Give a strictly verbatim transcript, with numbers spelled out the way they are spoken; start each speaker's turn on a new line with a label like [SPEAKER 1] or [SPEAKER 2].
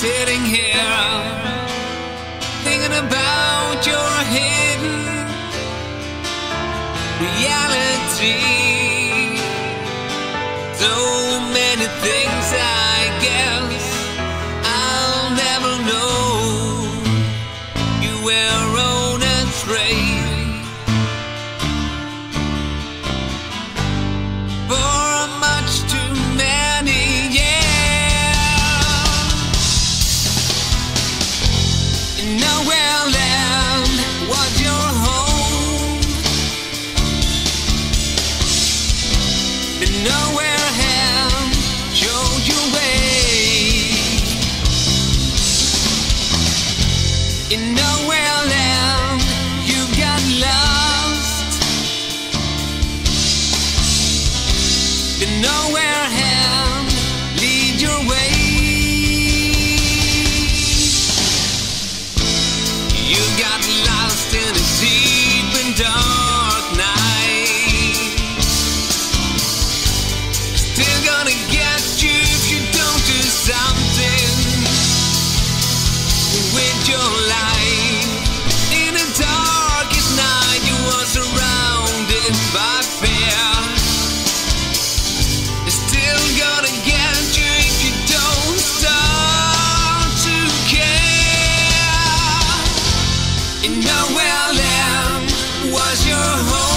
[SPEAKER 1] sitting here thinking about your hidden reality. So many things I guess I'll never know. You were on a train for much too many years. Nowhere land was your home, and nowhere hand showed you way. In nowhere land you got lost, and nowhere hand lead your way. You got lost in a deep and dark night. Still gonna get you if you don't do something with your life. In the darkest night you were surrounded by fear. Still gonna get you if you don't start to care. And nowhere land was your home.